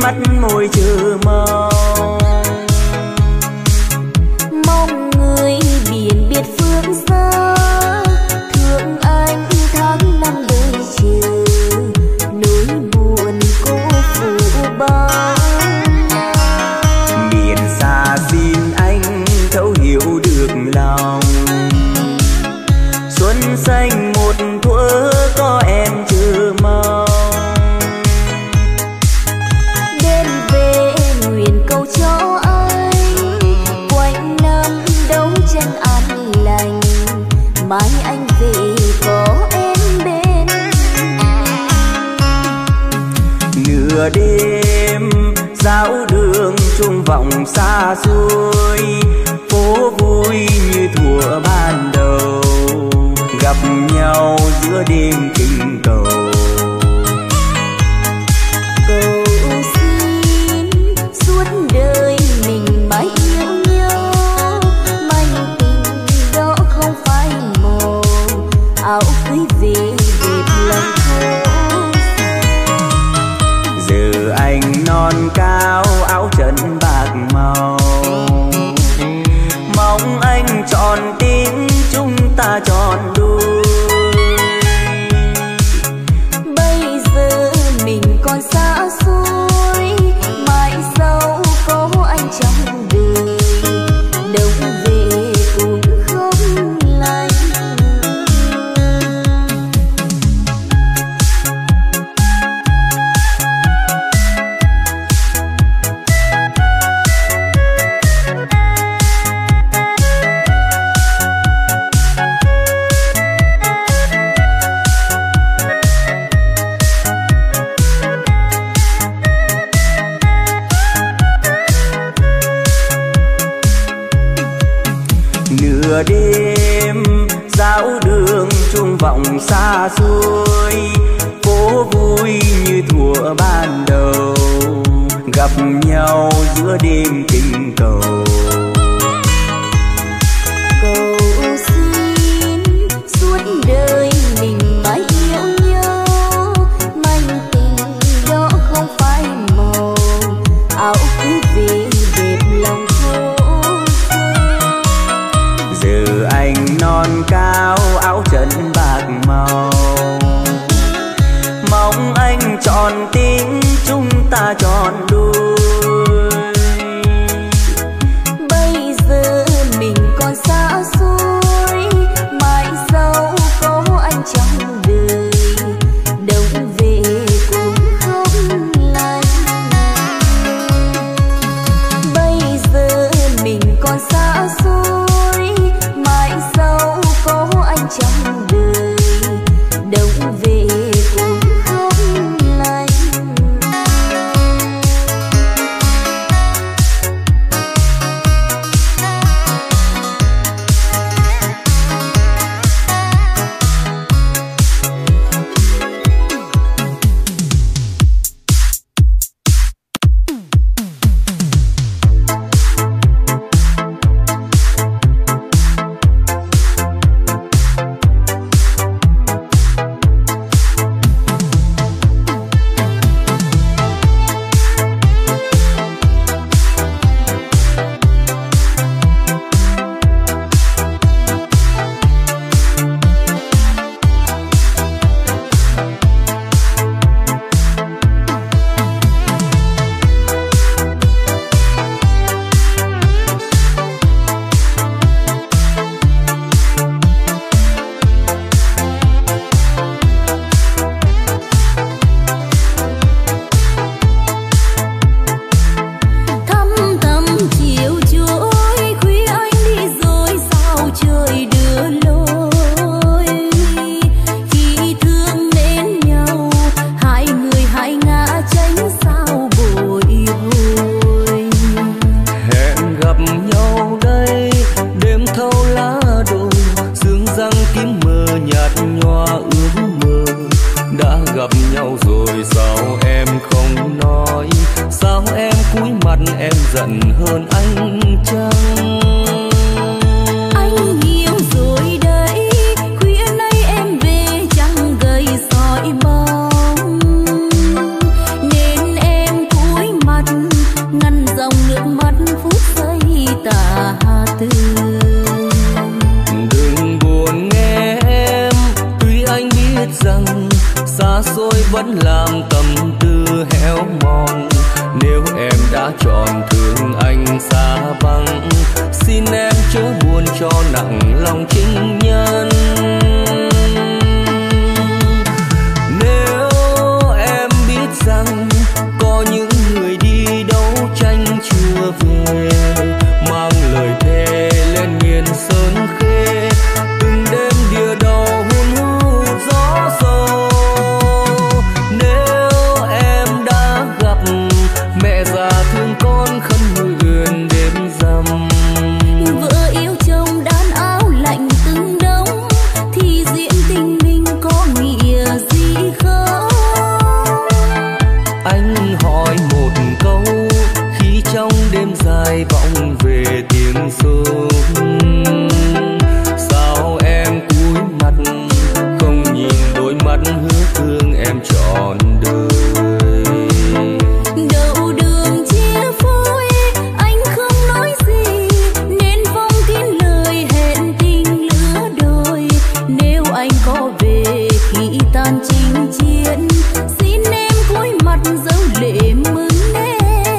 mắt môi chờ mong. Mong người biển biệt phương xa, thương anh tháng năm đời chờ, nỗi buồn cô phụ bao. Biển xa xin anh thấu hiểu được lòng, xuân xanh một thuở có em chờ mong. Đêm về nguyện cầu cho anh quanh năm đấu tranh an lành, mai anh về có em bên. Nửa đêm dạo đường chuông vọng xa xôi, phố vui như thuở ban đầu, gặp nhau giữa đêm tình cầu. Cầu xin suốt đời mình mãi yêu nhau, manh tình đó không phải màu, áo cưới về đẹp lòng thô. Giờ anh non cao áo trần bạc màu, mong anh tròn tình chúng ta tròn đôi. Bây giờ mình còn xa xôi, mãi sau có anh trong đời, đông về cũng không lành. Nửa đêm dạo đường chuông vọng xa xôi, phố vui như thuở ban đầu, gặp nhau giữa đêm tình cầu. Cầu xin suốt đời mình mãi yêu nhau, manh tình đó không phải màu, áo cưới về đẹp lòng thô. Giờ anh non cao áo trần bạc màu, mong anh tròn tình chúng ta tròn đôi. Bây giờ mình còn xa xôi, mãi sau có anh trong đời, đông về cũng không lành. Bây giờ mình còn xa xôi, mãi sau có anh trong đời, đông về cũng không lành. giận hơn anh chăng? Anh hiểu rồi đấy, khuya nay em về chẳng gầy sỏi bóng, nên em cúi mòn. Nếu em đã chọn thương anh xa vắng, xin em chớ buồn cho nặng lòng chính nhân. Nếu em biết rằng có những người đi đấu tranh chưa về, mang lời thề lên miền sơn khê, từng đêm đìa đầu hun hút gió sâu. Nếu em đã gặp mẹ già thương con khấn nguyện đêm rằm, vợ yêu chồng đan áo lạnh từng đông, thì diễn tình mình có nghĩa gì không? Anh hỏi một câu khi trong đêm dài vọng về tiếng sông, sao em cúi mặt không nhìn đôi mắt hứa thương em trọn đời. Đầu đường chia phôi anh không nói gì, nên vong kín lời hẹn tình lứa đôi. Nếu anh có về khi tan chinh chiến, xin em cúi mặt dấu lệ mừng em.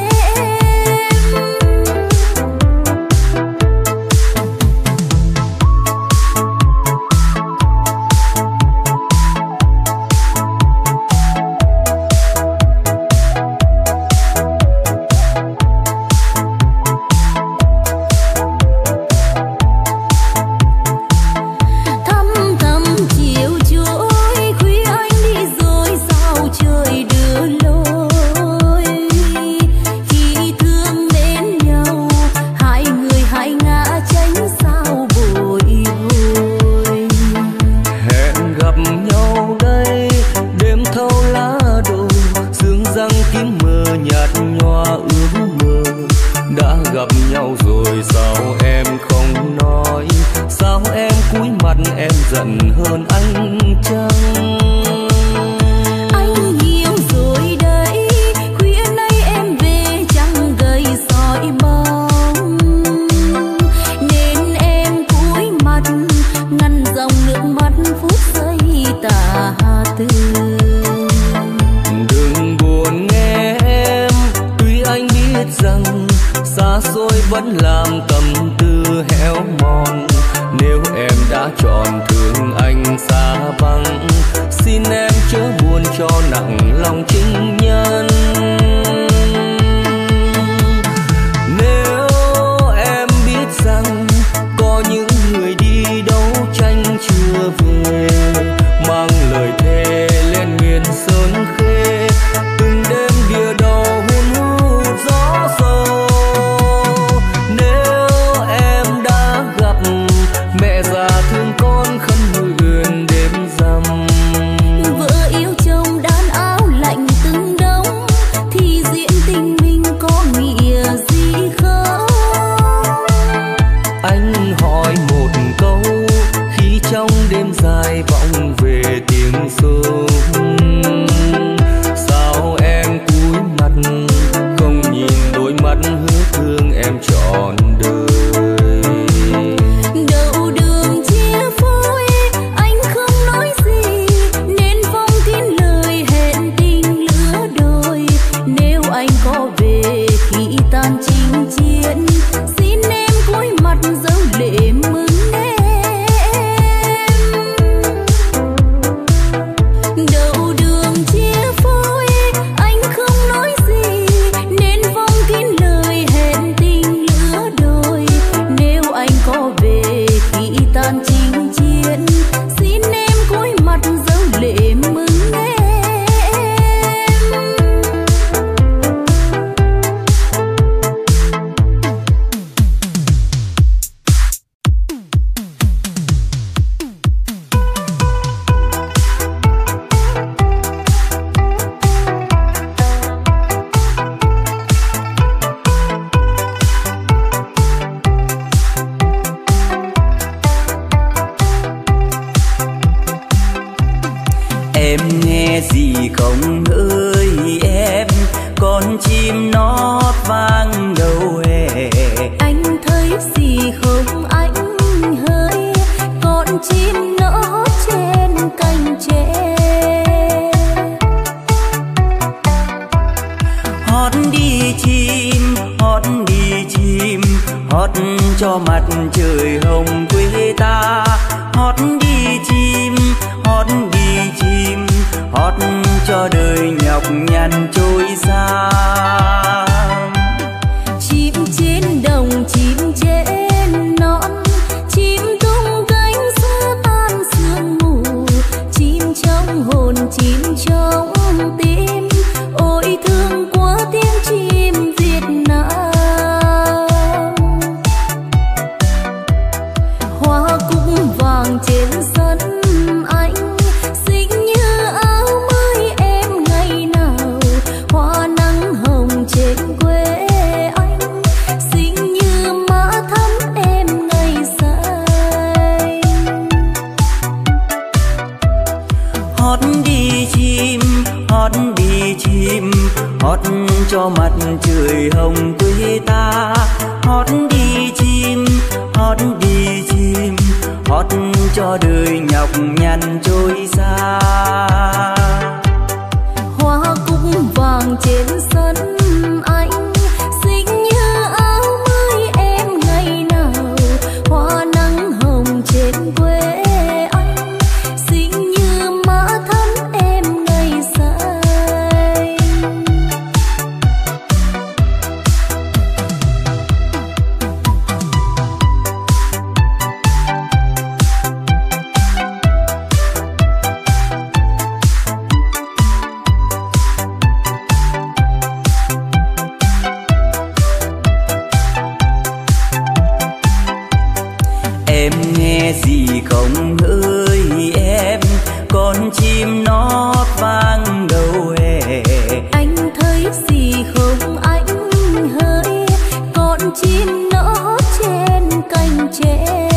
Thăm thầm chiều trôi khuya anh đi rồi sao trời đưa lối. Khi thương mến nhau hai người hai ngã tránh sao bồi hồi. Hẹn gặp nhau đây đêm thâu lá đồi, sương răng kín mờ nhạt nhòa ước mơ. Đã gặp nhau rồi sao em không nói, sao em cúi mặt em giận hơn anh chăng? Anh hiểu rồi đấy, khuya nay em về chẳng gầy soi bóng, nên em cúi mặt ngăn dòng nước mắt phút giây tà tư. Đừng buồn nghe em, tuy anh biết rằng xa xôi vẫn làm tâm tư héo mòn. Nếu em đã chọn thương anh xa vắng, xin em chớ buồn cho nặng lòng chính nhân. Nếu em biết rằng có những người đi đấu tranh chưa về, mang lời thề lên miền sơn khê, từng đêm đìa đầu hun hút gió sâu. Nếu em đã gặp mẹ già thương con khấn nguyện đêm rằm, Vợ yêu chồng đan áo lạnh từng đông, thì diễn tình mình có nghĩa gì không? anh hỏi một câu khi trong đêm dài vọng về tiếng sông, sao em cúi mặt không nhìn đôi mắt hứa thương em trọn đời. Đầu đường chia phôi anh không nói gì, nên vong kín lời hẹn tình lứa đôi. Nếu anh có về khi tan chinh chiến, xin em cúi mặt dấu lệ mừng em. Đầu đường chia phôi anh không nói gì, nên vong kín lời hẹn tình lứa đôi. Nếu anh có về khi tan chinh chiến, xin em cúi mặt dấu lệ mừng em. Em nghe gì không ơi em, con chim nót vang đầu hè. Anh thấy gì không anh hỡi, con chim nó trên cành tre. hót đi chim, hót đi chim, hót cho mặt trời hồng quê ta. Hót đi chim, hót đi chim, hót cho đời nhọc nhằn trôi xa. Chim trên đồng, chim trên non, chim tung cánh xua tan sương mù. Chim trong hồn, chim trong tim, ôi thương quá tiếng chim Việt Nam. Hoa cúc vàng trên sân anh, xinh như áo mới em ngày nào. Hoa nắng hồng trên quê anh, xinh như má thắm em ngày say. Hót đi chim, hót đi chim, hót cho mặt trời hồng quê ta. Hót đi chim, hót đi chim, hót cho đời nhọc nhằn trôi xa. Hoa cúc vàng trên sân anh, xinh như áo mới em ngày nào. Hoa nắng hồng trên quê anh, xinh như má thắm em ngày say. Em nghe gì không hỡi em, con chim nót vang đầu hè. Anh thấy gì không anh hỡi, con chim nó trên cành tre.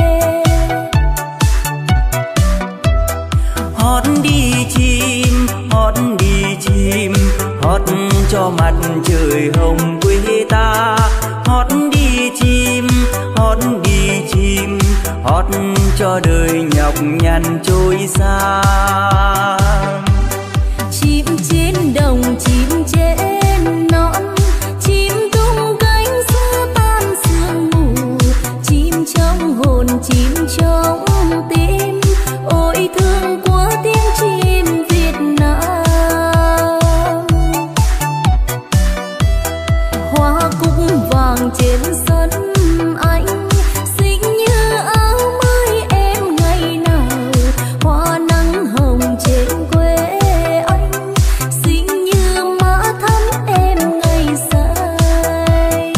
Hót đi chim, hót đi chim, hót cho mặt trời hồng quê ta. Hót đi chim, hót đi chim, hót cho đời nhọc nhằn trôi xa. Chim trên đồng, chim trên non, chim tung cánh xua tan sương mù. Chim trong hồn, chim trong tim, ôi thương quá tiếng chim Việt Nam. Hoa cúc vàng trên sân anh, xinh như áo mới em ngày nào. Hoa nắng hồng trên quê anh, xinh như má thắm em ngày say.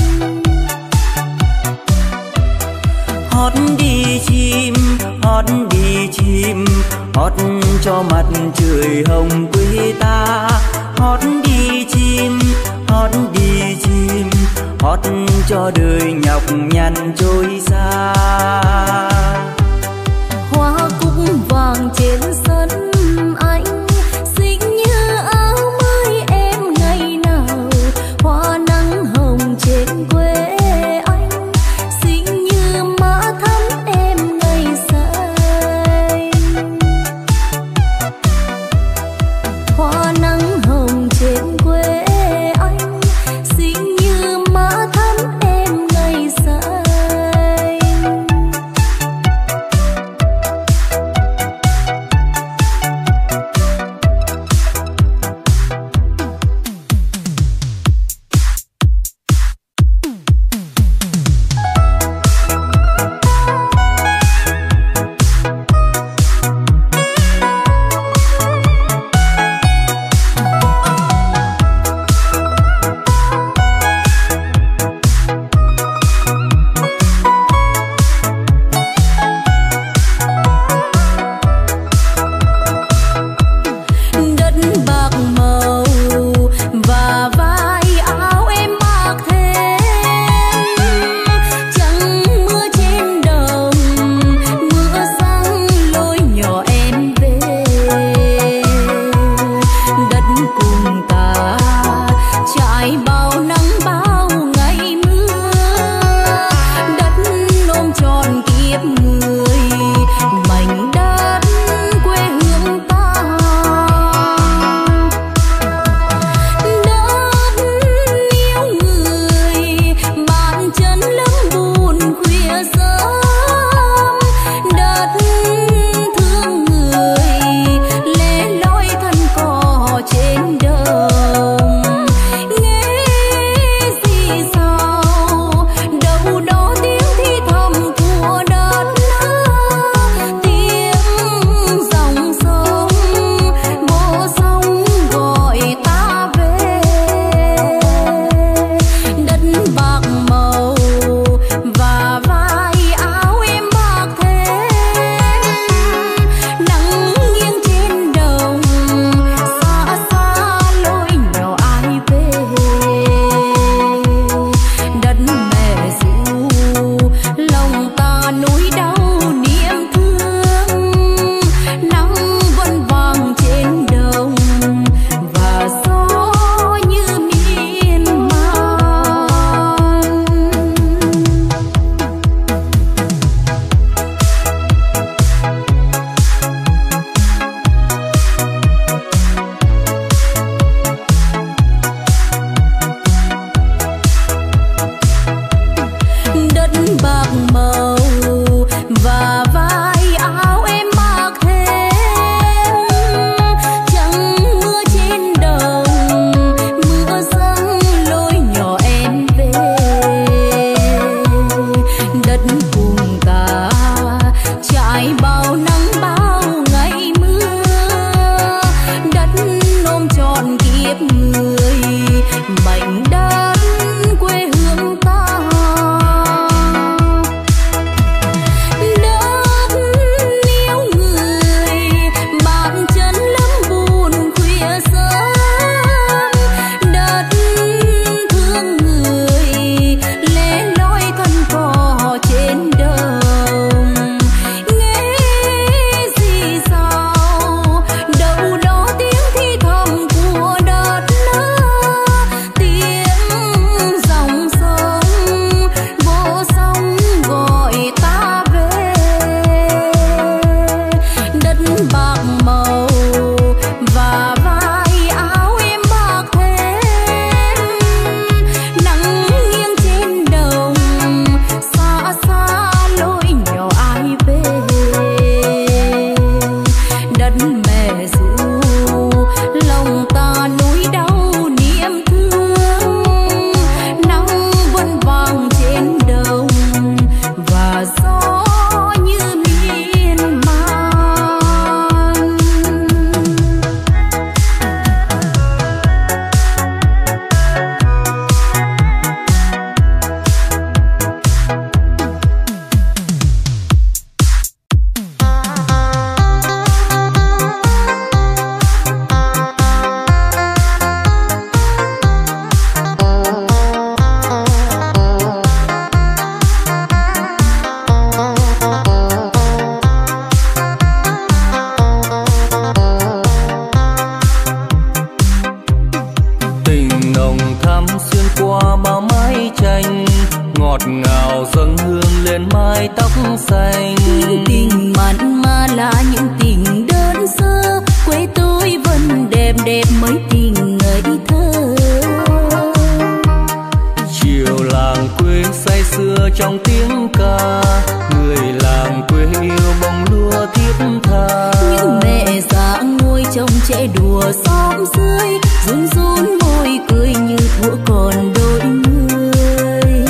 Hót đi chim, hót đi chim, hót cho mặt trời hồng quê ta. Hót đi chim, hót đi chim, hót cho đời nhọc nhằn trôi xa. Hoa cúc vàng trên sân anh, xinh như áo mới em ngày nào. Hoa nắng hồng trên quê anh, xinh như má thắm em ngày say. Hoa nắng hồng trên quê anh, xinh như má thắm em ngày say. qua bao mái tranh, ngọt ngào dâng hương lên mái tóc xanh. Những tình mặn mà là những tình đơn sơ, quê tôi vẫn đẹp đẹp mấy tình ngây thơ. Chiều làng quê say sưa trong tiếng ca, người làng quê yêu bông lúa thiết tha. Những mẹ già ngồi trông trẻ đùa xóm dưới, run run môi cười như thuở còn đôi mươi.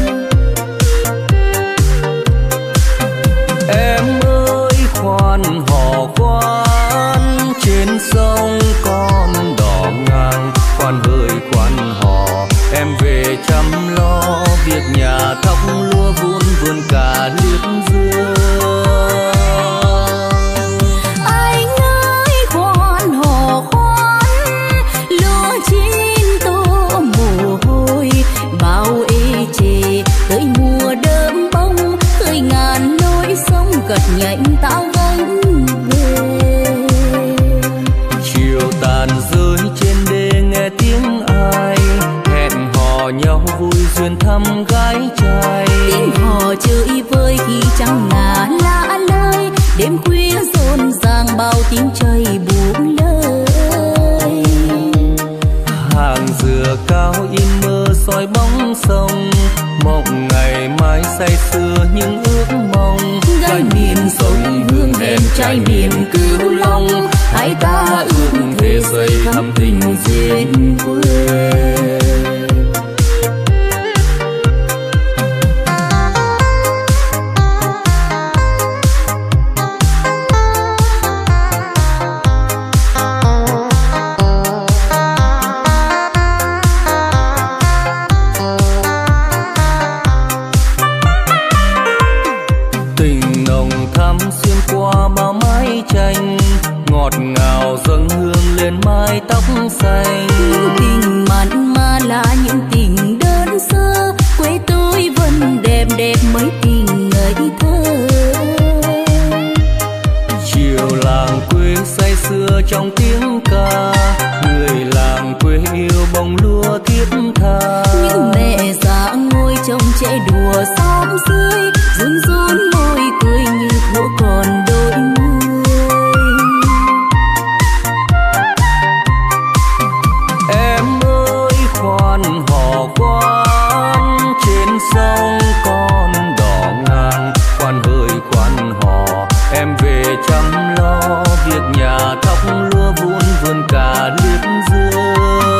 Em ơi khoan hò khoan, trên sông con đò ngang, khoan hỡi khoan hò em về chăm lo việc nhà, thóc lúa vun vườn cả liếp dưa. Anh ơi khoan hò khoan, lúa chín tô mồ hôi, bao ê chề tới mùa đơm bông, khơi ngàn lối sông gật nhạnh tao gánh về. Chiều tàn rơi trên đê nghe tiếng ai, hẹn hò nhau vui duyên thăm gái trai. Tiếng hò chơi vơi khi trăng ngả lạ lơi, đêm khuya rộn ràng bao tiếng trời buông lời. Hàng dừa cao in mơ soi bóng sông, mộng ngày mai say sưa những ước mong. Gái miền sông hương đèn trai miền Cửu Long, hai ta ước thề xây thắm tình duyên quê. Ngọt ngào dâng hương lên mái tóc xanh. Những tình mặn mà là những tình đơn sơ, quê tôi vẫn đẹp đẹp mấy tình ngây thơ. Chiều làng quê say sưa trong tiếng ca, người làng quê yêu bông lúa thiết tha. Những mẹ già ngồi trông trẻ đùa xóm dưới, run run môi cười như thuở còn đôi mươi. Khoan hò khoan, trên sông con đò ngang, khoan hỡi khoan hò em về chăm lo việc nhà, thóc lúa vun vườn cả liếp dưa.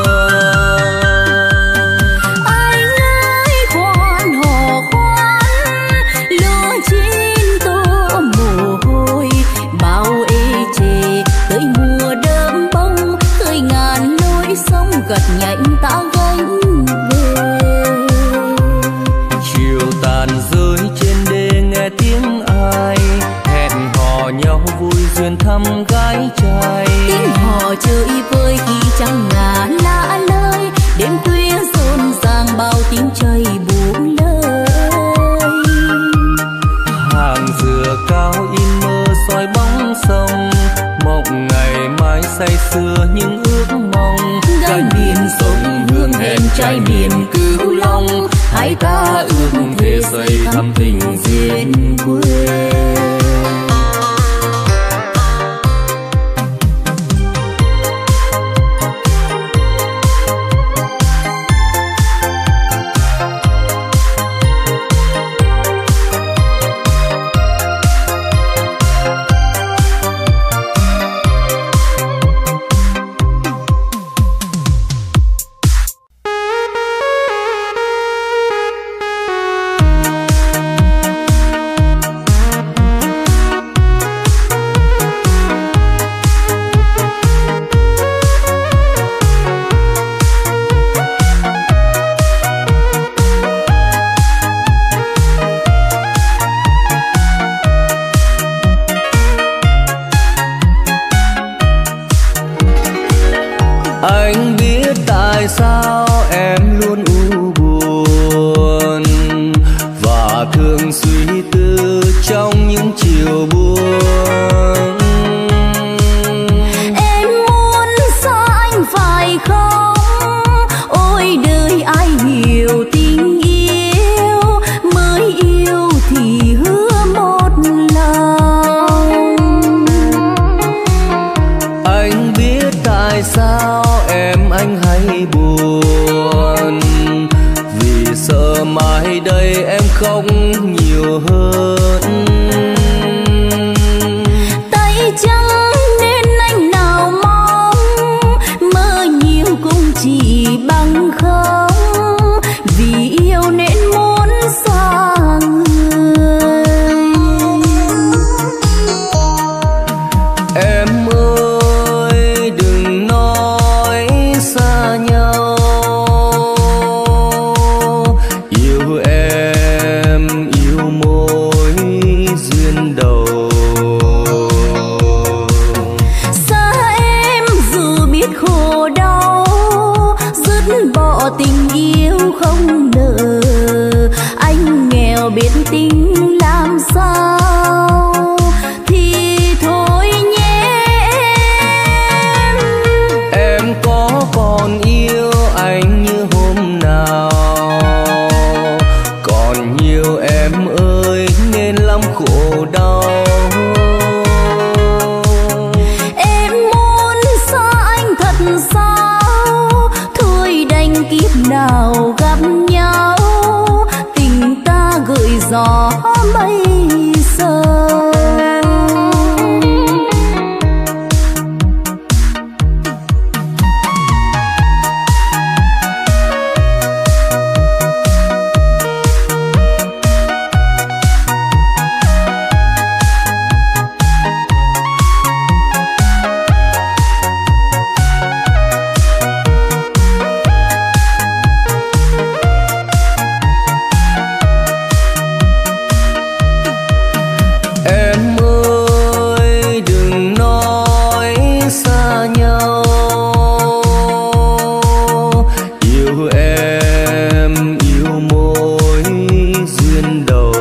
Anh ơi khoan hò khoan, lúa chín tô mồ hôi, bao ê chề tới mùa đơm bông, khơi ngàn lối sông gật nhạnh tao gánh về. Chiều tàn rơi trên đê nghe tiếng ai, hẹn hò nhau vui duyên thăm gái trai. Tiếng hò chơi vơi khi trăng ngả lạ lơi, đêm khuya rộn ràng bao tiếng trời buông lời. Hàng dừa cao in mơ soi bóng sông, mộng ngày mai say sưa những ước mong. Gái miền sông hương đèn trai miền Cửu Long, hai ta ước thề xây thắm tình duyên quê. Anh biết tại sao em luôn u buồn và thường suy tư trong những chiều buồn. Em muốn xa anh phải không? Ôi đời ai khóc nhiều hơn. Tay trắng nên anh nào mong, mơ nhiều cũng chỉ bằng không, vì yêu nên muốn xa người. Em ơi đừng nói xa nhau, yêu em yêu mối duyên đầu. Xa em dù biết khổ đau, dứt bỏ tình yêu không nợ. Anh nghèo biết tính làm sao thì thôi nhé em. Em có còn yêu anh như hôm nào, còn nhiều em ơi nên lắm khổ đau. Em muốn xa anh thật sao, thôi đành kiếp nào gặp nhau, tình ta gửi gió bây giờ. Em ơi đừng nói xa nhau, yêu em yêu mối duyên đầu.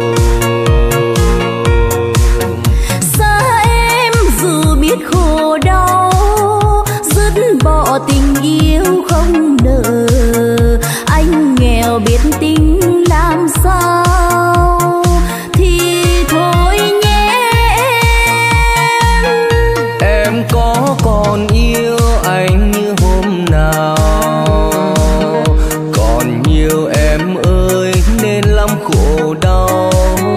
Xa em dù biết khổ đau, dứt bỏ tình yêu không nợ. Anh nghèo biết tính làm sao thì thôi nhé em. Em có còn yêu anh như hôm nào, còn nhiều em ơi nên lắm khổ đau.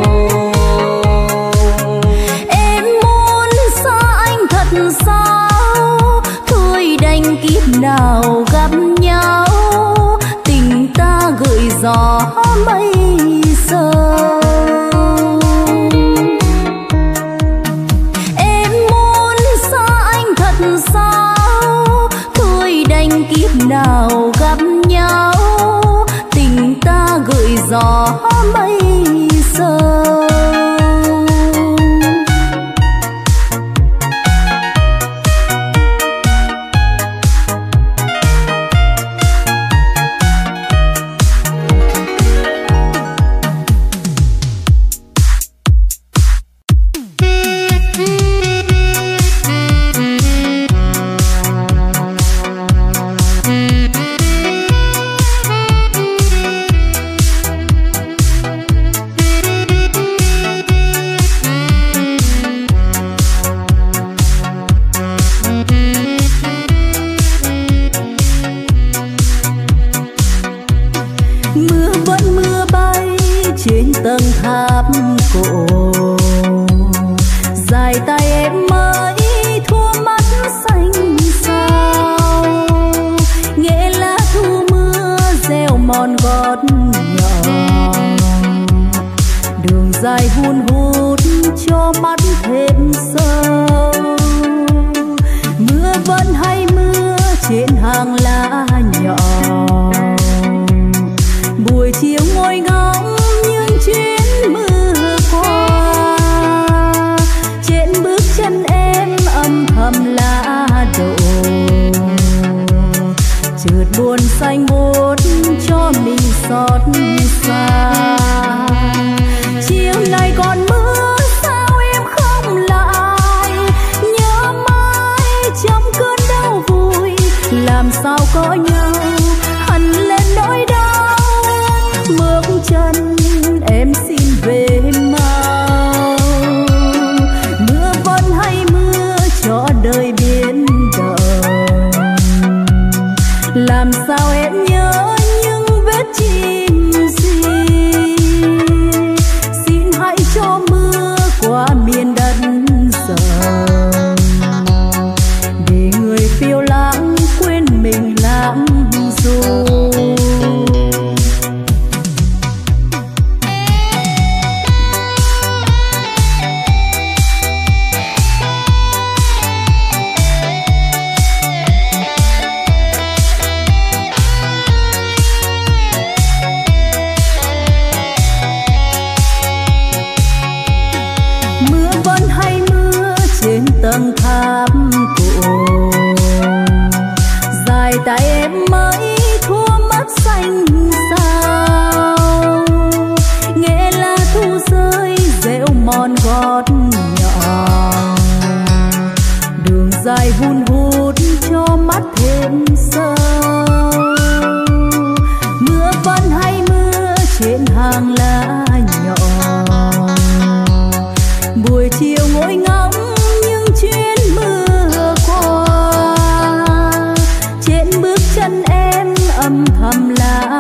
Em muốn xa anh thật sao, thôi đành kiếp nào gặp nhau, tình ta gửi gió bây giờ. Em muốn xa anh thật sao, thôi đành kiếp nào gặp nhau, tình ta gửi gió bây giờ. Mưa vẫn mưa bay trên tầng tháp cổ, dài tay em mới thua mắt xanh sao. Nghe lá thu mưa gieo mòn gót nhỏ, đường dài hun hút cho mắt thêm sâu. Mưa vẫn hay mưa trên hàng lá nhỏ, buổi chiều ngồi ngóng những chuyến mưa qua. Trên bước chân em âm thầm lá đổ, chợt buồn xanh buốt cho mình xót xa. Chiều nay còn mưa sao em không lại, nhớ mãi trong cơn đau vui. Làm sao có nhau hằn lên nỗi đau, bước chân em xin về mau. Mưa vẫn hay mưa cho đời biến động, làm sao em nhớ những vết chim gì.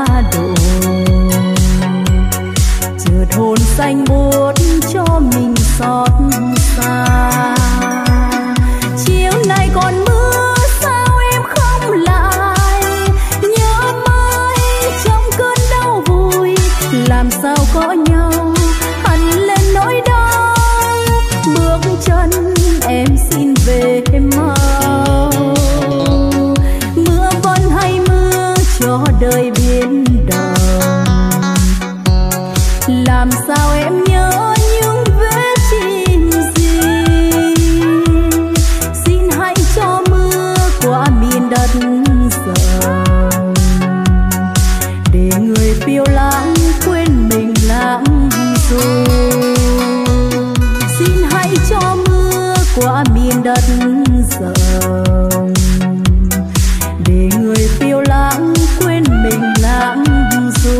đổ, chợt hồn xanh buốt cho mình xót xa. Chiều nay còn mưa sao em không lại, nhớ mãi trong cơn đau vùi, làm sao có nhau hằn lên nỗi đau. Bước chân em xin về mau, mưa vẫn hay mưa cho đời biến động. Làm sao em nhớ những vết chìm gì, xin hãy cho mưa qua miền đất rộng, để người phiêu lãng quên mình lãng du. Xin hãy cho mưa qua miền đất rộng, để người phiêu lãng quên mình lãng du.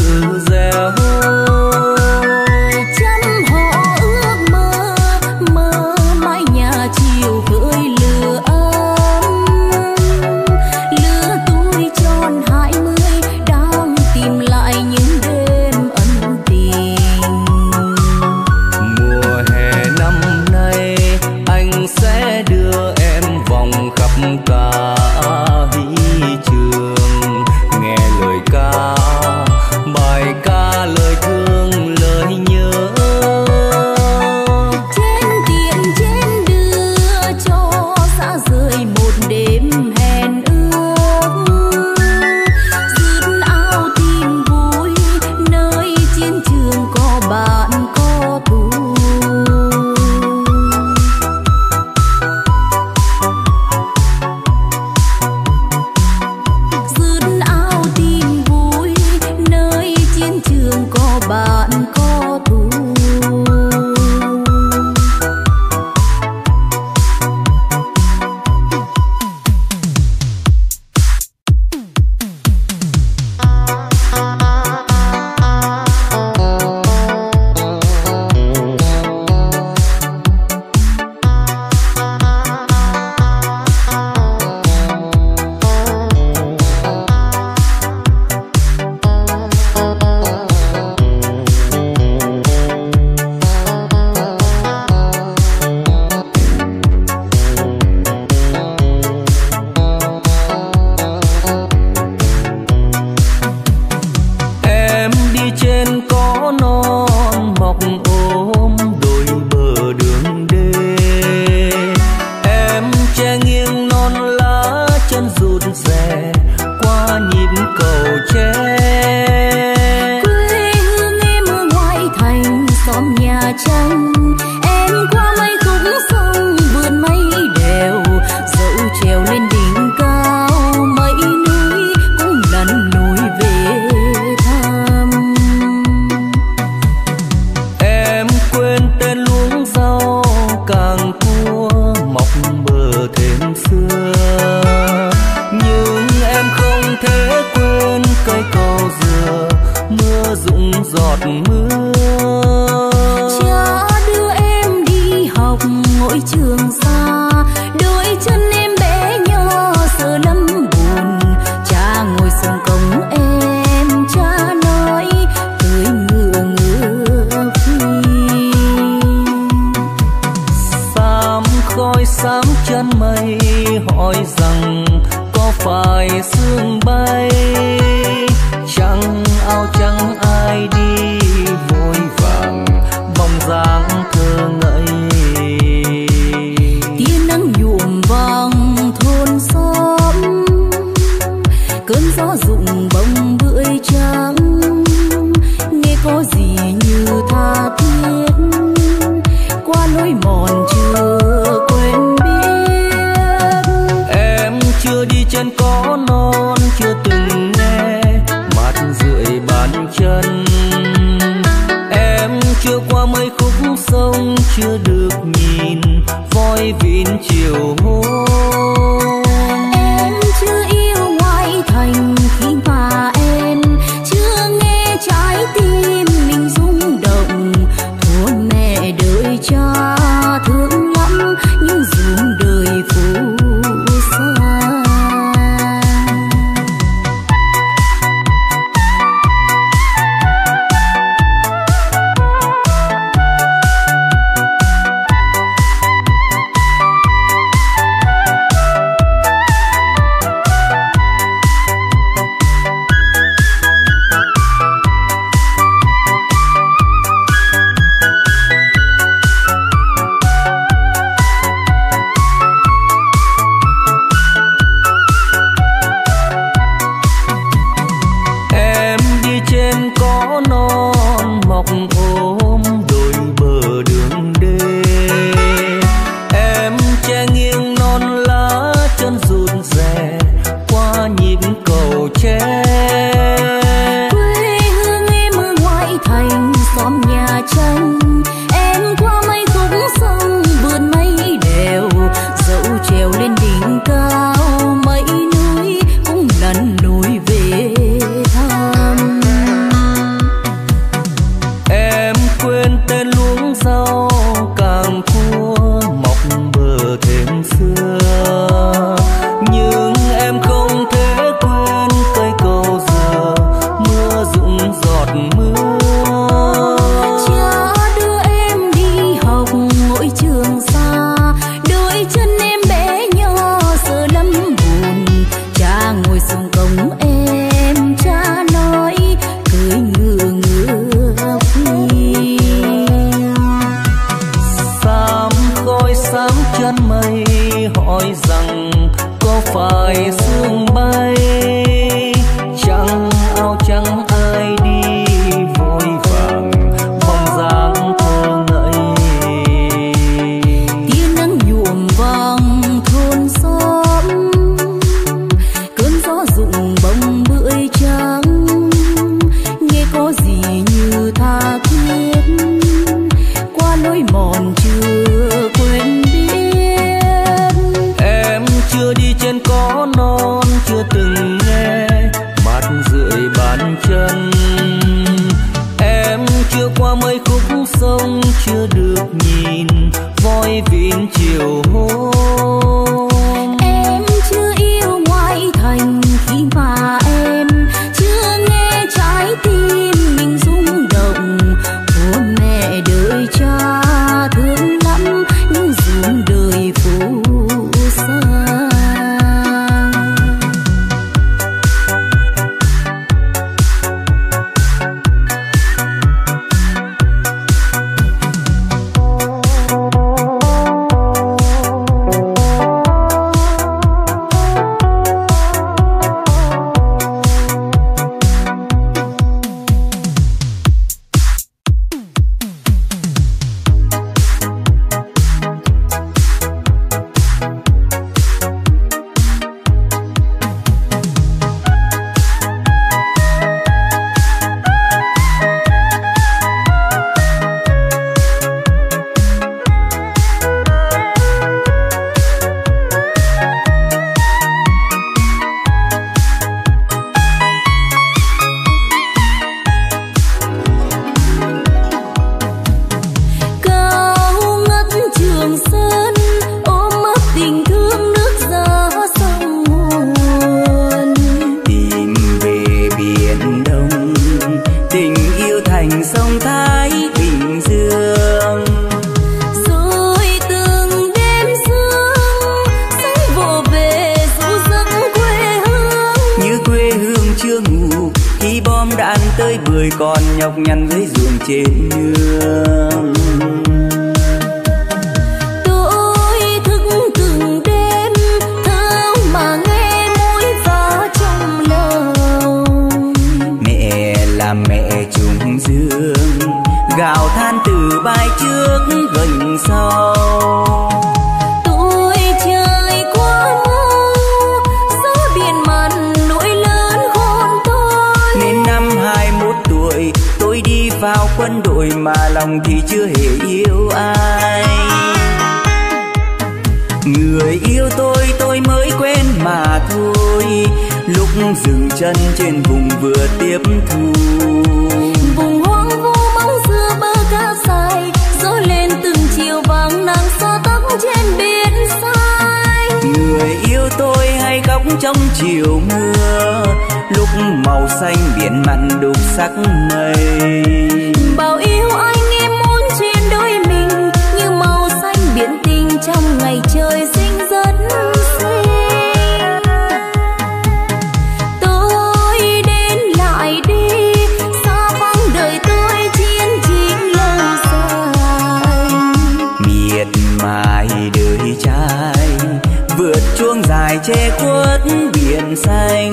dẻo. Trăm họ ước mơ mơ mái nhà chiều khơi lửa ấm, lứa tuổi tròn 20 đang tìm lại những đêm ân tình. Mùa hè năm nay anh sẽ đưa em vòng khắp cả Hy Trường, nghe lời ca, bài ca lời thương lời nhớ. Trên tiền trên đưa cho xa rời một đêm hẹn ước, rước áo tìm vui nơi chiến trường có bạn có thù. Rước áo tìm vui nơi chiến trường có bạn có thù. Em đi trên cỏ non mọc ôm đôi bờ đường đê, em che nghiêng non lá chân rụt rè qua nhịp cầu tre. Quê hương em ở ngoại thành xóm nhà tranh, em qua mấy khúc sông vượt mấy đèo, dẫu trèo lên đỉnh cao mấy núi cũng lần núi về thăm. Em quên tên luống rau càng cua mọc bờ thêm xưa, nhưng em không thể quên cây cầu dừa mưa rụng giọt mưa. Cha đưa em đi học ngôi trường xa, đôi chân em bé nhỏ sợ lắm buồn. Cha ngồi sông cổng em, cha nói cười ngựa ngựa phi. Xám khói xám chân mây hỏi rằng có phải sương bay, chẳng áo trắng ai đi vội vàng bóng dáng thơ ngây. Tia nắng nhuộm vàng thôn xóm, cơn gió rụng bông bưởi trắng, nghe có gì như tha thiết qua lối mòn chưa quên biết. Em chưa đi trên cỏ non, chưa từng nghe mát rượi bàn chân. Em chưa qua mấy khúc sông, chưa được nhìn voi vịn chiều hôm. Em chưa yêu ngoại thành khi mà em chưa nghe trái tim mình rung động. Thua mẹ đợi cha thương lắm nhưng ruộng đời phù sa. giọt mưa. Cha đưa em đi học ngôi trường xa, đôi chân em bé nhỏ giờ lắm buồn. Cha ngồi xuống cổng em, cha nói cười ngửa ngửa phiền. Sám khói sáng chân mây hỏi rằng có phải sương bay, chẳng áo trắng ai đi vội vàng bóng dáng thơ ngây. Tia nắng nhuộm vàng thôn xóm, cơn gió rụng bông bưởi trắng, nghe có gì như tha thiết qua lối mòn chưa quên biết. Em chưa đi trên có non, chưa từng nghe bát rượi bàn chân. Em chưa qua mấy khúc sông, chưa được nhìn voi vịn chiều hôm. Em chưa yêu ngoại thành khi mà em chưa nghe trái tim mình rung động. Bố mẹ đợi cha thương lắm nhưng ruộng đời phù sa. Còn nhọc nhằn dưới ruộng trên nương. Tôi thức từng đêm thao mà nghe mũi gió trong lòng. Mẹ là mẹ trùng dương, gào than từ bài trước gần sau. Tôi trời quá mau, gió biển mặn nỗi lớn khôn tôi. Nên năm 21 tuổi tôi đi vào quân đội mà lòng thì chưa hề yêu ai. Người yêu tôi mới quen mà thôi, lúc dừng chân trên vùng vừa tiếp thu. Vùng hoang vu bóng xưa bờ cát dài, gió lên từng chiều vàng nắng xóa tóc trên biển say. Người yêu tôi hay khóc trong chiều mưa, lúc màu xanh biển mặn đục sắc mây. Bao yêu anh em muốn duyên đôi mình, như màu xanh biển tình trong ngày trời sinh rất xinh. Tôi đến lại đi, xa vắng đời tôi chiến chính lâu dài. Miệt mài đời trai, vượt chuông dài che khuất biển xanh.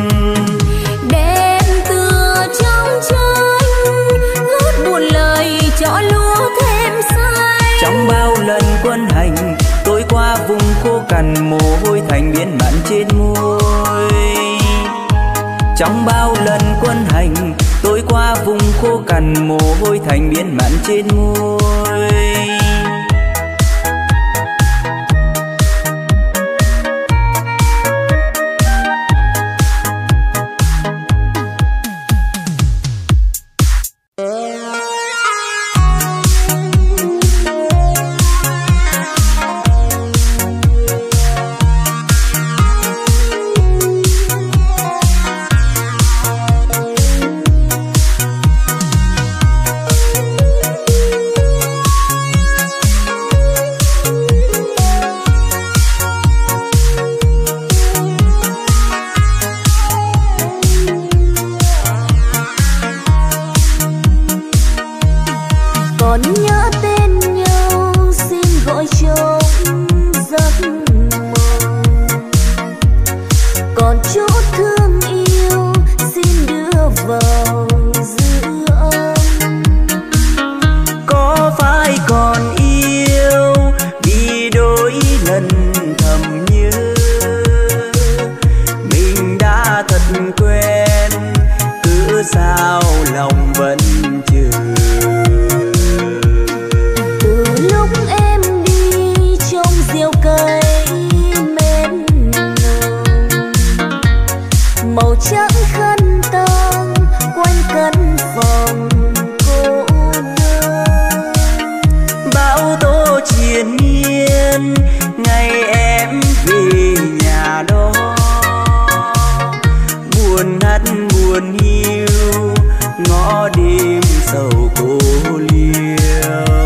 Đêm tựa trong tranh, ngút buồn lời cho lúa thêm say. Trong bao lần quân hành, tôi qua vùng khô cằn, mồ hôi thành biển mặn trên môi. Trong bao lần quân hành, tôi qua vùng khô cằn, mồ hôi thành biển mặn trên môi. còn nhớ tên nhau xin gọi trong giấc mộng, còn chút thương yêu xin đưa vào dư âm. Có phải còn yêu vì đôi lần thầm nhớ, mình đã thật quen cứ sao lòng vẫn chờ. Từ lúc em đi trong diều cây mến nồng, màu trắng khăn tang quanh căn phòng cô đơn. Bão tố triền miên ngày em về nhà đó, buồn hắt buồn hiu ngõ đêm sầu cô liêu.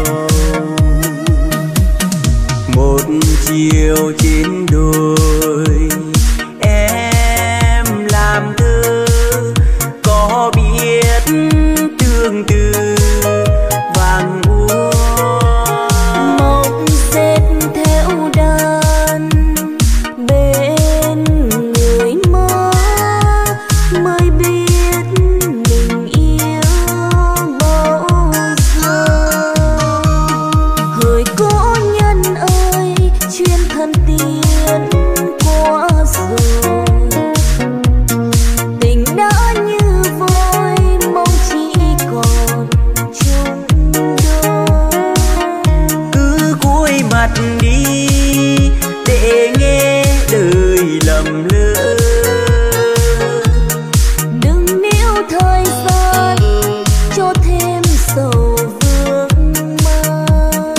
Một chiều trên đồi em làm thơ, có biết tương tư vàng úa. Mộng dệt theo đàn bên người mơ, mới biết mình yêu bao giờ. Hỡi cố nhân ơi chuyên thân tiến qua rồi, tình đã như vơi mong chỉ còn chung đôi. Cứ cúi mặt đi để nghe đời lầm lỡ, Đừng níu thời gian cho thêm sầu vương mang.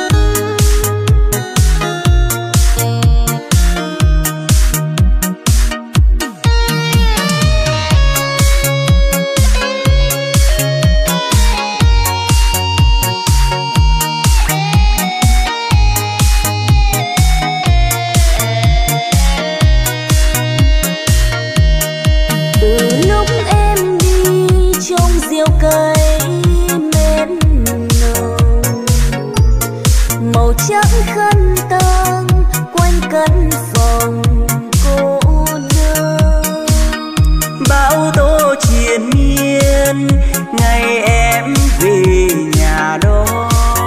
Từ lúc em đi trong diều cây mến nồng, màu trắng khăn tang quanh căn phòng cô đơn. bão tố triền miên ngày em về nhà đó,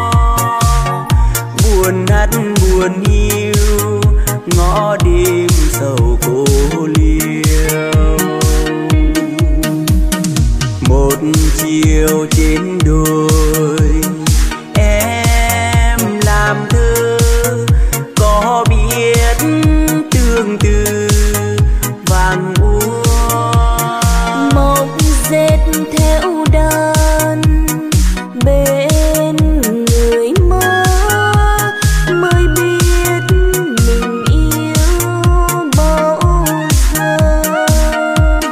buồn hắt buồn hiu ngõ đêm sầu cô liêu. Một chiều trên đồi em làm thơ, có biết tương tư vàng úa. Mộng dệt theo đàn bên người mơ, mới biết mình yêu bao giờ.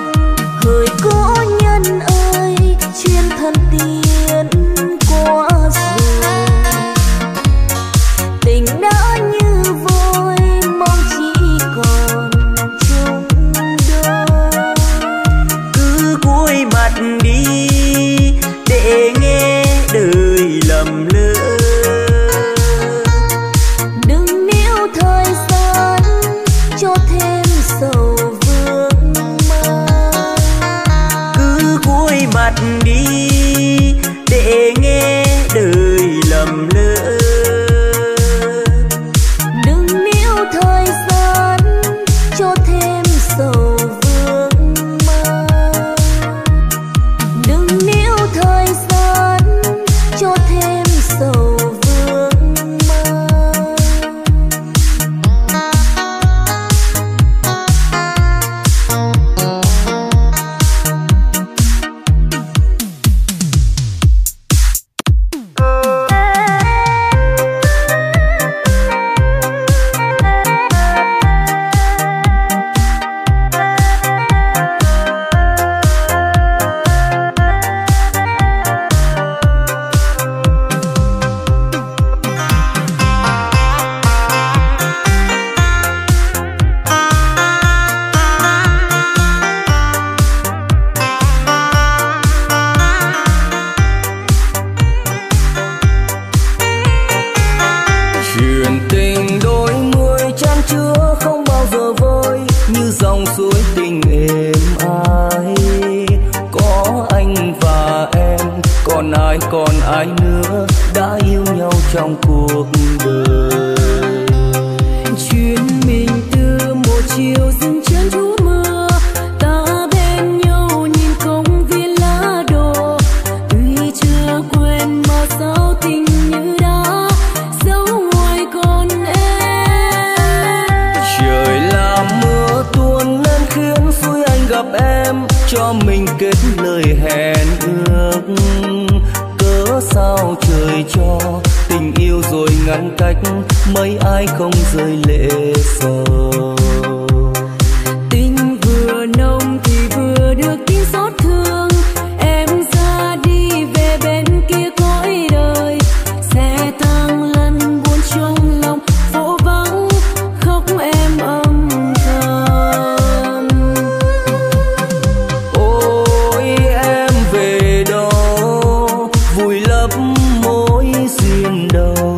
Hỡi cố nhân ơi chuyên thân tiến qua dòng suối tình êm ái. Có anh và em, còn ai nữa đã yêu nhau trong cuộc đời. Chuyện mình từ một chiều dừng chân trú mưa, ta bên nhau nhìn công viên lá đổ. Tuy chưa quên mà sao tình như đã dấu ngoài con em. Trời làm mưa tuôn lên khiến suối anh gặp em, cho mình kết lời hẹn ước. Cớ sao trời cho tình yêu rồi ngăn cách, mấy ai không rơi lệ sầu. Tình vừa nồng thì vừa được tin xót thương, em ra đi về bên kia cõi đời. Sẽ tăng lần buồn trong lòng phố vắng, khóc em âm thầm. Ôi em về đâu, vùi lấp mối duyên đầu.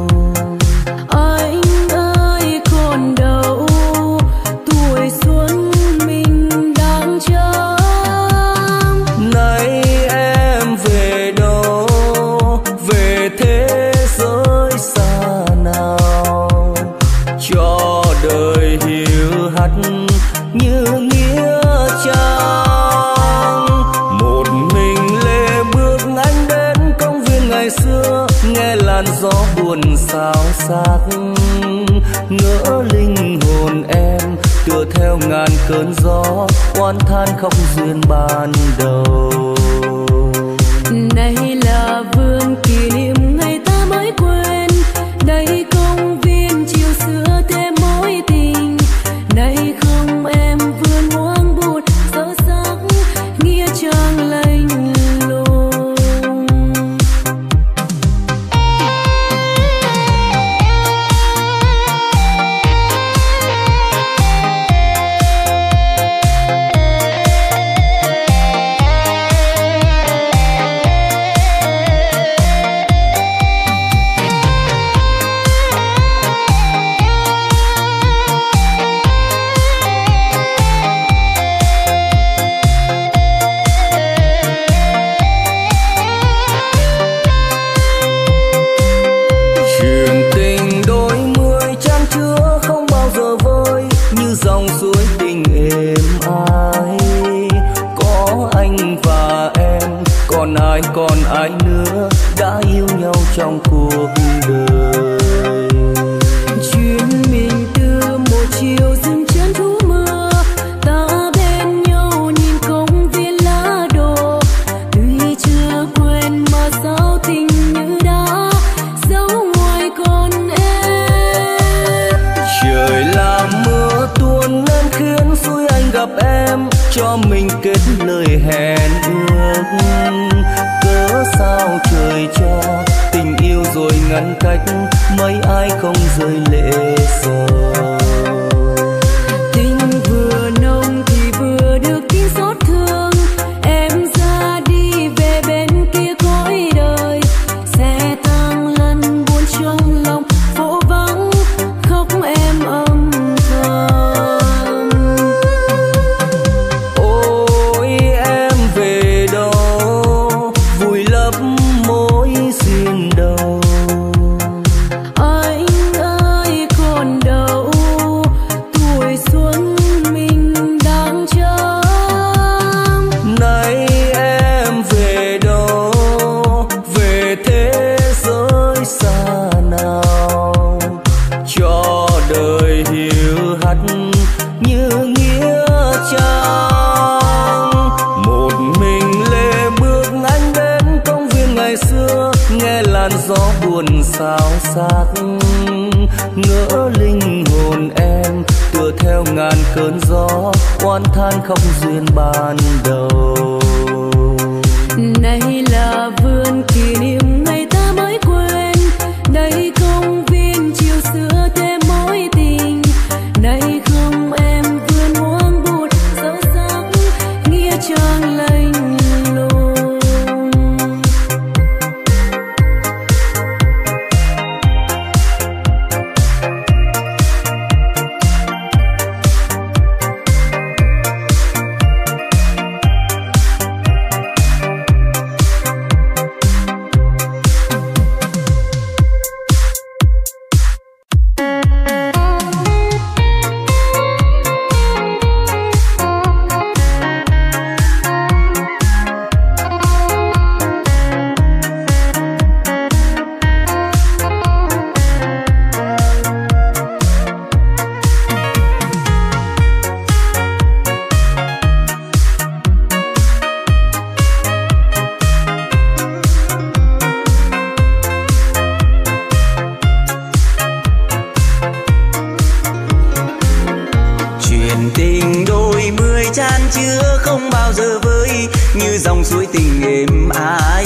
Anh ơi còn đâu, tuổi xuân mình đang chờ. Nay em về đâu, về thế giới xa nào, cho đời hiu hắt như nghĩa trang. Một mình lê bước anh đến công viên ngày xưa, nghe làn gió buồn xao xạc. Ngỡ linh hồn em tựa theo ngàn cơn gió, oán than khóc duyên ban đầu. Này là vườn kỷ niệm ngày ta mới quên, đây công viên chiều xưa thêm mối tình. Này không em vườn hoang buồn dở sắc, nghĩa trang lạnh lùng. Chuyện tình đôi mươi chan chứa không bao giờ vơi, như dòng suối tình êm ái. Có anh và em, còn ai nữa đã yêu nhau trong cuộc đời. Chuyện mình từ một chiều dừng chân trú mưa, ta bên nhau nhìn công viên lá đổ. Tuy chưa quên mà sao tình như đã dấu ngoài con em. Trời làm mưa tuôn lên khiến suối anh gặp em, cho mình kết lời hẹn ước. Cớ sao trời cho tình yêu rồi ngăn cách, mấy ai không rơi lệ sầu. Tình vừa nồng thì vừa được tin xót thương, em ra đi về bên kia cõi đời. Sẽ tăng lần buồn trong lòng phố vắng, khóc em âm thầm. Ôi em về đâu, vùi lấp mối duyên đầu. Anh ơi còn đâu, tuổi xuân mình đang chờ. Nay em về đâu, về thế giới xa nào, cho đời hiu hắt như nghĩa trang. Một mình lê bước anh đến công viên ngày xưa, nghe làn gió buồn xao xạc. Ngỡ linh hồn em tựa theo ngàn cơn gió, oán than khóc duyên ban đầu. Này là vườn kỷ niệm ngày ta mới quên, đây công viên chiều xưa thêm mối tình. Này không em vườn hoang buồn dở sắc, nghĩa trang lạnh lùng. dòng suối tình êm ái.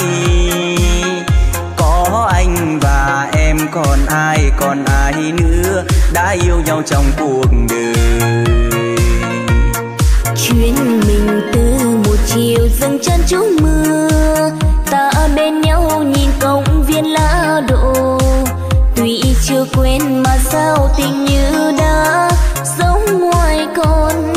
Có anh và em còn ai nữa đã yêu nhau trong cuộc đời. Chuyến mình từ một chiều dâng chân trú mưa, ta bên nhau nhìn công viên lá đổ. Tuy chưa quên mà sao tình như đã sống ngoài con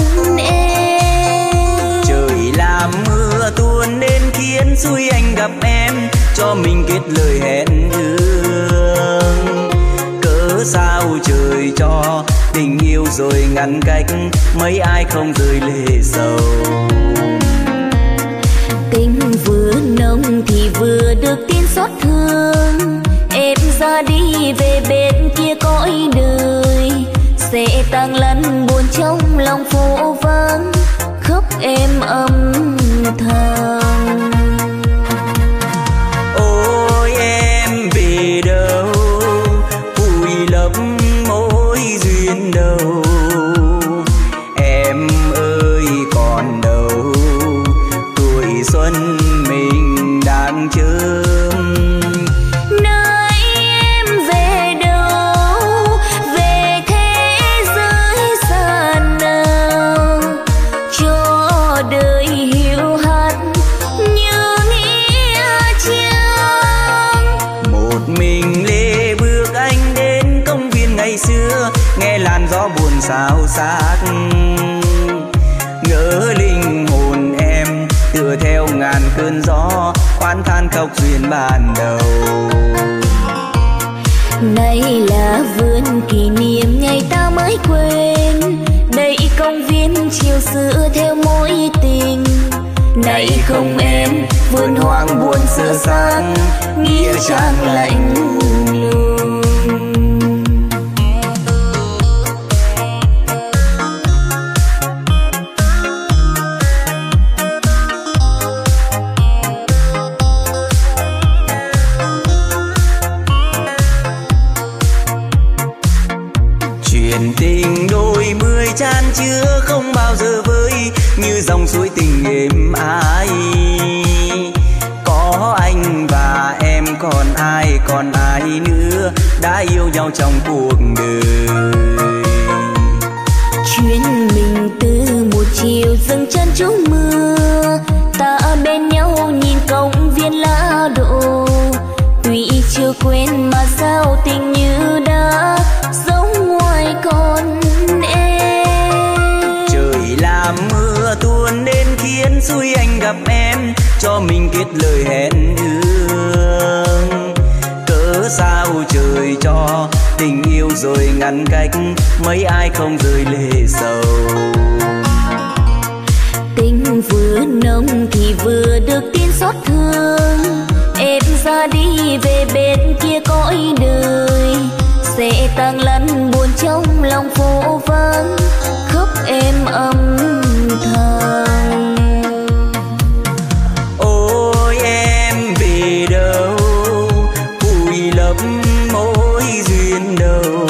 em. Trời làm mưa tuôn đến khiến xui anh gặp em, cho mình kết lời hẹn ước. Cớ sao trời cho tình yêu rồi ngăn cách, mấy ai không rơi lệ sầu. Tình vừa nồng thì vừa được tin xót thương, em ra đi về bên kia cõi đời. Sẽ tang lăn buồn trong lòng phố vắng, khóc em âm thầm. Ôi em về đâu, vùi lấp mối duyên đầu. Em ơi còn đâu, tuổi xuân mình đang chớm. Nơi em về đâu, về thế giới xa nào, cho đời hiểu hát như nghĩa trang. Một mình lê bước anh đến công viên ngày xưa, nghe làn gió buồn xao xạc. Ngỡ linh hồn em tựa theo ngàn cơn gió, oán than khóc duyên ban đầu. Này là vườn kỷ niệm ngày ta mới quên, đây công viên chiều xưa theo mối tình. Này không em, vườn hoang buồn sơ sang, nghĩa trang lạnh lùng. Chuyện tình đôi mươi chan chứa không bao giờ vơi, như dòng suối tình êm ái. Có anh và em còn ai nữa đã yêu nhau trong cuộc đời. Chuyến mình từ một chiều dâng chân trú mưa, ta bên nhau nhìn công viên lá đổ. Tuy chưa quên mà sao tình như đã sống ngoài con em. Trời làm mưa tuôn đến khiến xui anh gặp em, cho mình kết lời hẹn ước. Cớ sao trời cho tình yêu rồi ngăn cách, mấy ai không rơi lệ sầu. Tình vừa nồng thì vừa được tin xót thương, em ra đi về bên kia cõi đời. Sẽ tang lăn buồn trong lòng phố vắng, khóc em âm thầm. Ôi em về đâu, vùi lấp mối duyên đầu.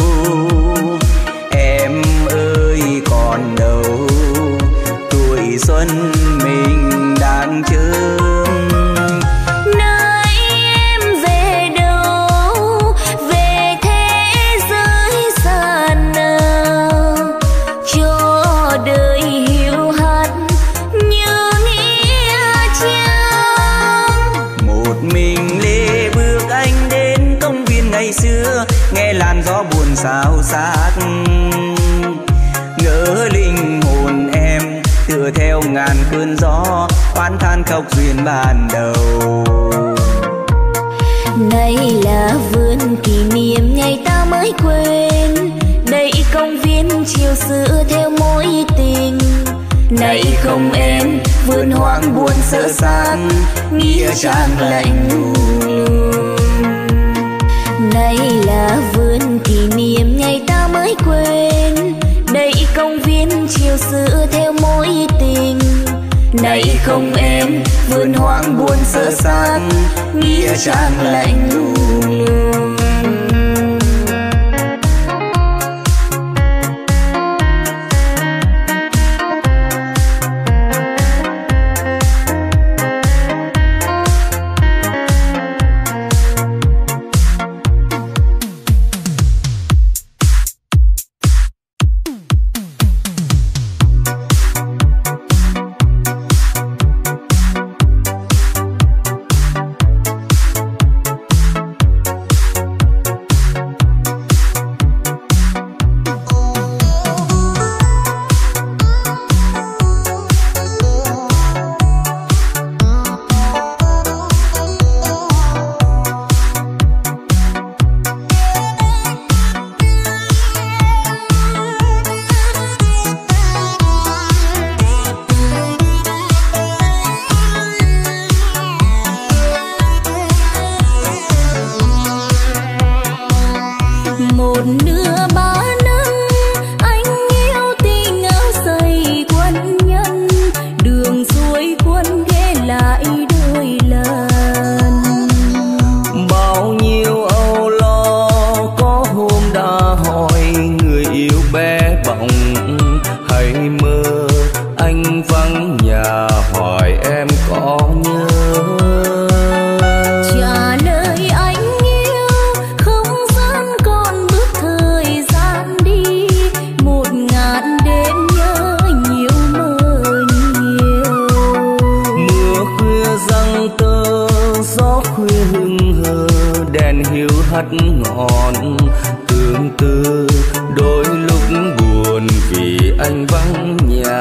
Em ơi còn đâu, tuổi xuân mình đang chớm. Nơi em về đâu, về thế giới xa nào, cho đời hiểu hát như nghĩa trang. Một mình lê bước anh đến công viên ngày xưa, nghe làn gió buồn xao xạc. Ngỡ linh hồn em tựa theo ngàn cơn gió, oán than khóc duyên ban đầu. Này là vườn kỷ niệm ngày ta mới quên, đây công viên chiều xưa theo mối tình. Này không em, vườn hoang buồn sơ sang, nghĩa trang lạnh lùng. Này là vườn kỷ niệm ngày ta mới quên, đây công viên chiều xưa theo mối tình. Này không em, vườn hoang buồn sơ sang, nghĩa trang lạnh lùng. khuya hững hờ đèn hiu hắt ngọn, tương tư đôi lúc buồn vì anh vắng nhà.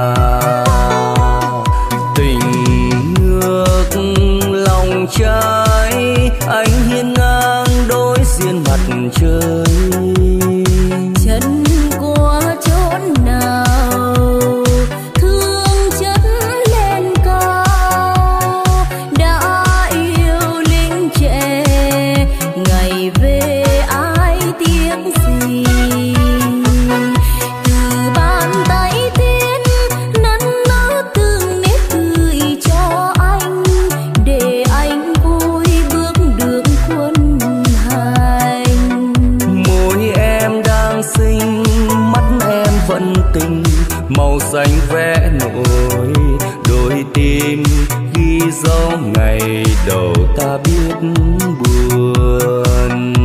Tình ngược lòng trai anh hiên ngang đối diện mặt trời. Chân qua chốn nào thương chất lên cao, đã yêu linh trẻ ngày về ai tiếc gì. Từ bàn tay tiên nắn nót từng nét cười cho anh, để anh vui bước đường quân hành. Môi em đang xinh, mắt em vẫn tình, màu xanh vẽ nổi đôi tim, ghi dấu ngày đầu ta biết buồn.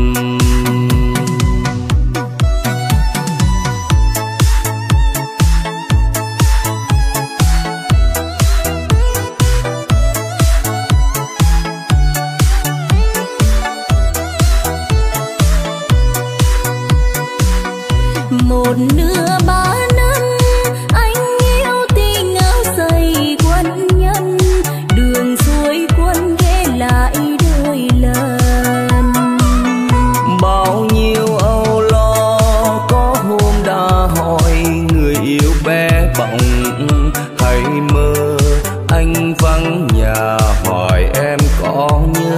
Một nửa ba năm anh yêu tình áo dày quân nhân, đường xuôi quân ghé lại đôi lần. Bao nhiêu âu lo có hôm đã hỏi người yêu bé bỏng, hay mơ anh vắng nhà hỏi em có nhớ.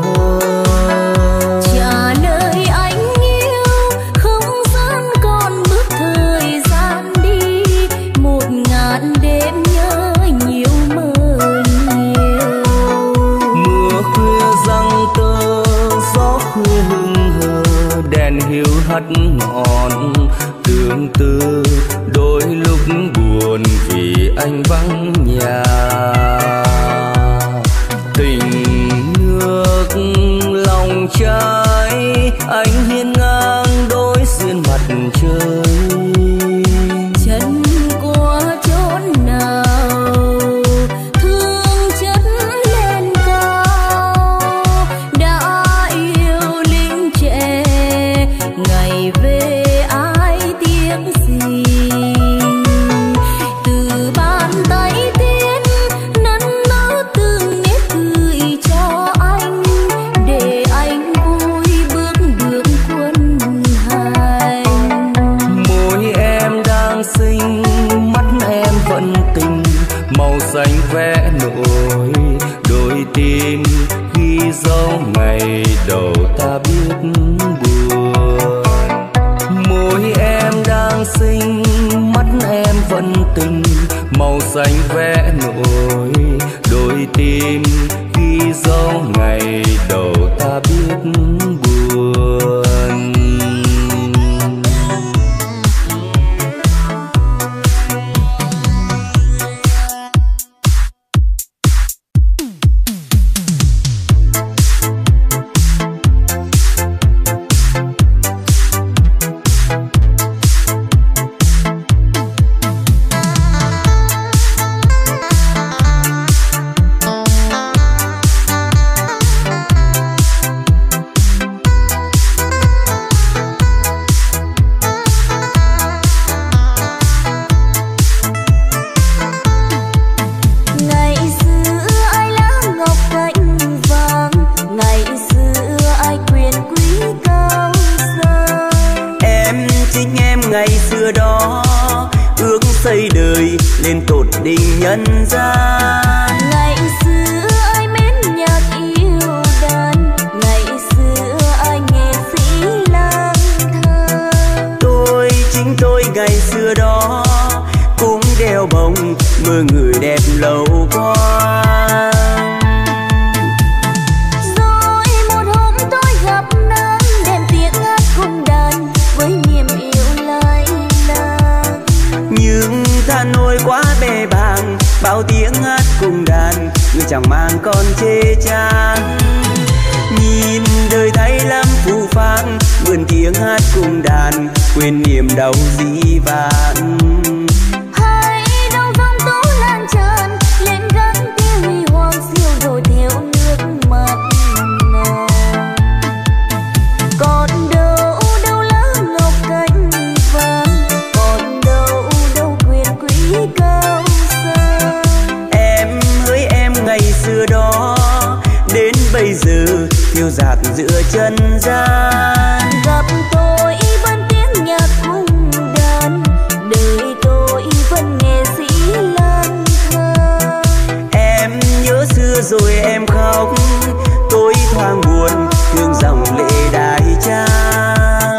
Trả lời anh yêu không gian còn bước thời gian đi, 1000 đêm nhớ nhiều mơ nhiều. Mưa khuya răng tơ gió khuya hững hờ đèn hiu hắt ngọn, tương tư đôi lúc buồn vì anh vắng nhà. Tình ngược lòng trai anh hiên ngang đối diện mặt trời. Chân qua chốn nào thương chất lên cao, đã yêu linh trẻ ngày về ai tiếc gì. Từ bàn tay tiên nắn nót từng nét cười cho anh, để anh vui bước đường quân hành. Môi em đang xinh, mắt em vẫn tình, màu xanh vẽ nổi đôi tim, ghi dấu ngày đầu ta biết buồn. Môi em đang xinh, mắt em vẫn tình, màu xanh vẽ nổi đôi tim, ghi dấu ngày đầu ta biết buồn. xây đời lên tột đỉnh nhân gian. Ngày xưa ai mến nhạc yêu đàn, ngày xưa ai nghệ sĩ lang thang. Chính tôi ngày xưa đó cũng đeo bồng mơ người đẹp lâu qua. Rồi một hôm tôi gặp nàng, đem tiếng hát cùng đàn với niềm yêu lay lang. Nhưng tha nỗi quá bề bàng, bao tiếng hát cùng đàn người chẳng mang con chê chán. Nhìn đời thay lắm phù phang, vườn tiếng hát cùng đàn quên niềm đau dĩ vãng. Hãy đâu dòng tố lan tràn lên gắn tiếng huy hoàng siêu rồi theo nước mắt. bây giờ phiêu dạt giữa chân gian. Gặp tôi vẫn tiếng nhạc cung đàn, đời tôi vẫn nghệ sĩ lang thang. Em nhớ xưa rồi em khóc, tôi thoáng buồn thương dòng lệ đại trang.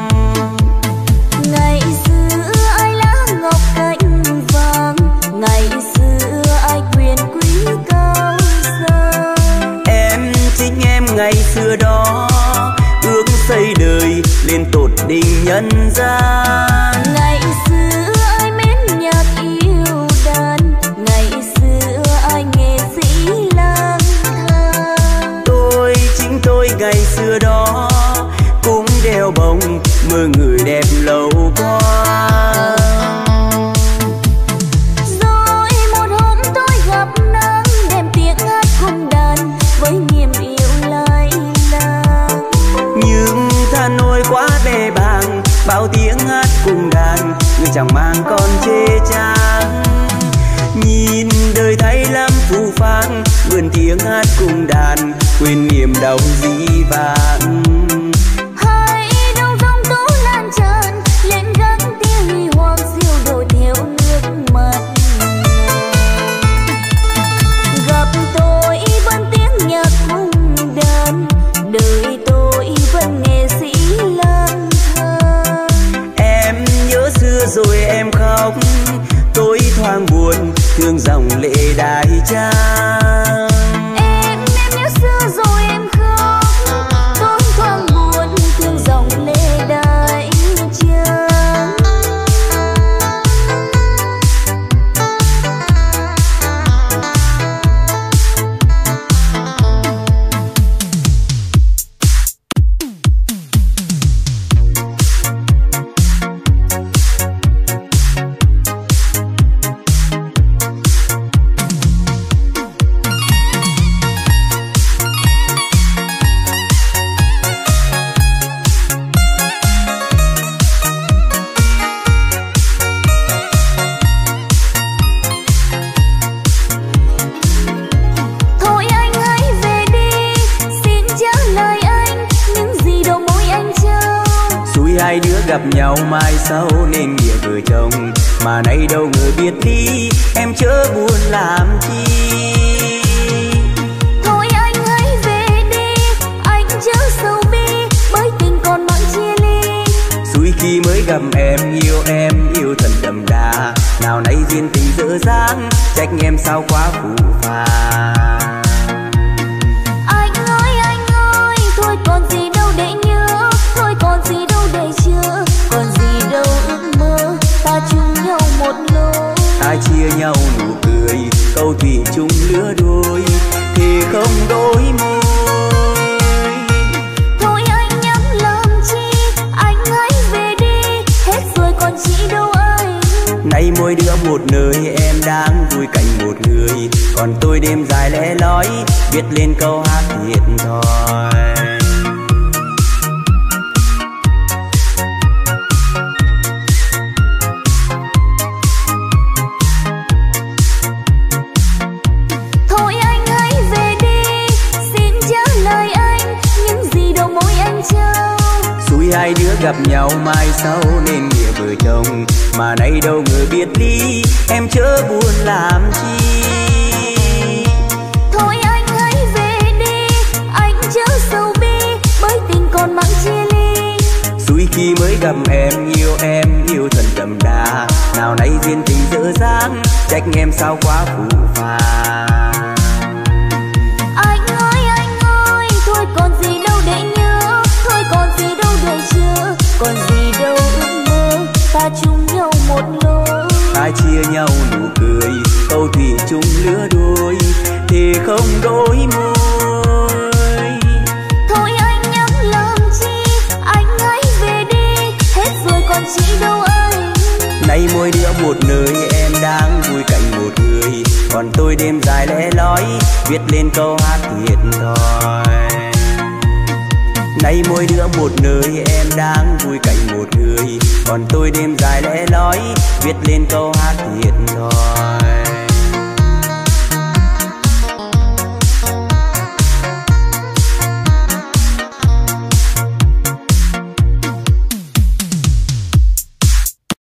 Ngày xưa ai lá ngọc cánh vàng, ngày xưa ai quyền quý cao sang. Em chính em ngày xưa đó, ước xây đời lên tột đỉnh nhân gian. Ngày xưa ai mến nhạc yêu đàn, ngày xưa ai nghệ sĩ lang thang. Tôi chính tôi ngày xưa đó cũng đeo bồng mơ người đẹp lâu qua. Rồi một hôm tôi gặp nắng, đem tiếng hát cung đàn với niềm yêu lai lang. Nhưng tha nỗi quá bề bàng, bao tiếng hát cùng đàn người chẳng mang con chê chang. Nhìn đời thay lắm phù phang, vườn tiếng hát cùng đàn quên niềm đau dĩ vãng. Hai đầu dòng tố lan tràn lên gác tia huy hoàng diêu đổi theo nước mắt. Gặp tôi vẫn tiếng nhạc cung đàn, đời tôi vẫn nghệ sĩ lang thang. Em nhớ xưa rồi em khóc, tôi thoáng buồn thương dòng lệ đại trang. Em nhớ xưa rồi em khóc, tôi thoáng buồn thương dòng lệ đại trang. Thôi anh hãy về đi, xin trả lời anh những gì đầu môi anh trao. Xui hai đứa gặp nhau mai sau nên nghĩa vợ chồng, mà nay đâu ngờ biết đi em chớ buồn làm chi. Thôi anh hãy về đi, anh chớ sầu bi, bởi tình còn mãi chia ly. Xui khi mới gặp em yêu thật đậm đà, nào nay duyên tình dở dang trách em sao quá phù phàng. Anh ơi, thôi còn gì đâu để nhớ, thôi còn gì đâu để chờ, còn gì đâu ước mơ, ta chung nhau một lối. Ta chia nhau nụ cười, câu thủy chung lứa đôi, thì không đôi môi. Thôi anh nhắm làm chi, anh hãy về đi, hết rồi còn chị đâu anh. Nay mỗi đứa một nơi em đang vui cạnh một người, còn tôi đêm dài lẻ loi viết lên câu hát thiệt thòi. Thôi anh hãy về đi, xin trả lời anh những gì đầu môi anh trao. Xui hai đứa gặp nhau mai sau nên nghĩa vợ chồng, mà nay đâu ngờ biết đi em chớ buồn làm chi. Thôi anh hãy về đi, anh chớ sầu bi, bởi tình còn mãi chia ly. Xui khi mới gặp em yêu thật đậm đà, nào nay duyên tình dở dang trách em sao quá phù phàng. Anh ơi, thôi còn gì đâu để nhớ, thôi còn gì đâu để chờ, còn gì đâu ước mơ, ta chung nhau một lối. Ta chia nhau nụ cười, câu thủy chung lứa đôi, thì không đôi môi. Thôi anh nhắm làm chi, anh hãy về đi, hết rồi còn chị đâu anh. Nay mỗi đứa một nơi em đang vui cạnh một người, còn tôi đêm dài lẻ loi viết lên câu hát thiệt thòi. Nay mỗi đứa một nơi em đang vui cạnh một người, còn tôi đêm dài lẻ loi viết lên câu hát thiệt thòi.